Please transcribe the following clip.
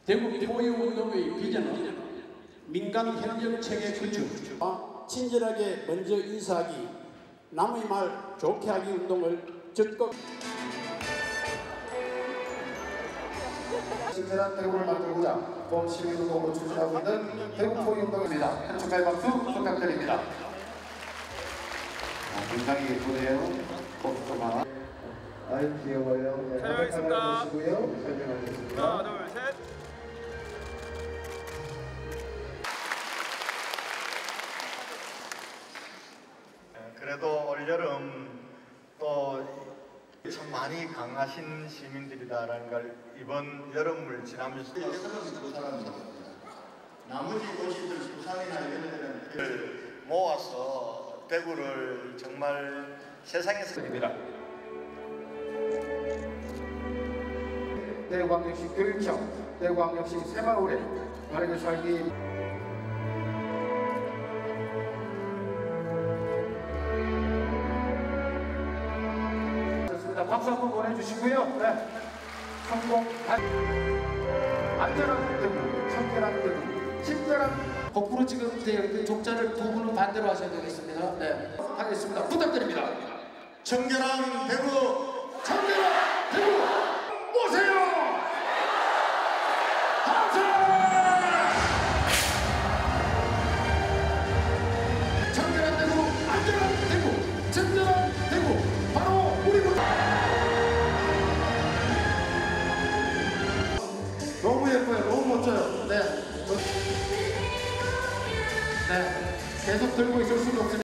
대구 포유운동의 비전은 민간 협력 체계 구축, 친절하게 먼저 인사하기, 남의 말 좋게 하기 운동을 적극 친절한 대구를 만들고자 본 시민운동으로 추진하고 있는 대구 포유운동입니다. 축하의 박수 부탁드립니다. 굉장히 예쁘네요. 포스터 하나. 아유 귀여워요. 네, 촬영하겠습니다. 설명하겠습니다. 하나, 둘, 셋. 그래도 올여름 또 참 많이 강하신 시민들이다라는 걸 이번 여름을 지나면서 두 사람입니다. 나머지 도시들 부산이나 이런 데는 모아서 대구를 정말 세상에서 입니다. 대구광역시 교육청, 대구광역시 새마을에 바르게 살기. 좋습니다. 박수 한번 보내주시고요. 네. 안전한 대구, 청결한 대구, 친절한. 거꾸로 지금 그 족자를 두 분은 반대로 하셔야 되겠습니다. 네, 하겠습니다. 부탁드립니다. 청결한 대구, 청결한 대구 오세요. 청결한 대구, 안전한 대구, 친절한 대구, 바로 우리입니다. 너무 예뻐요. 너무 멋져요. 네, 계속 들고 있을 수는 없습니다.